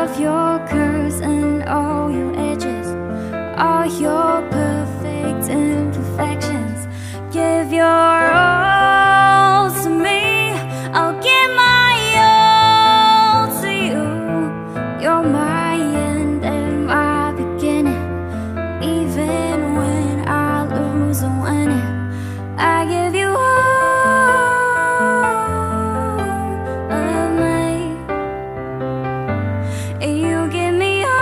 love your curves and all your edges, all your perfect imperfections. Give your all to me, I'll give my all to you. You're my end and my beginning. Even when I lose or win it, I give you all of me. You give me all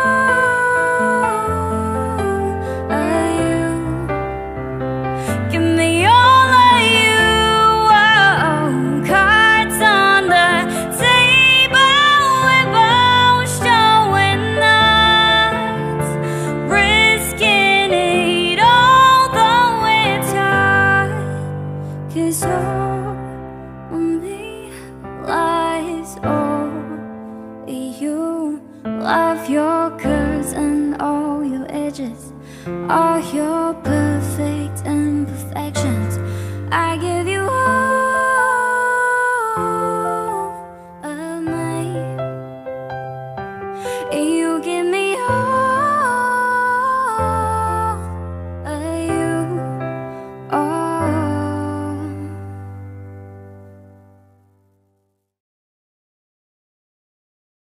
of you. Give me all of you. Oh, cards on the table, we're both showing us, risking it all though it's hard. 'Cause all of me lies all you. Love your curves and all your edges, all your perfect imperfections. I give you all of me.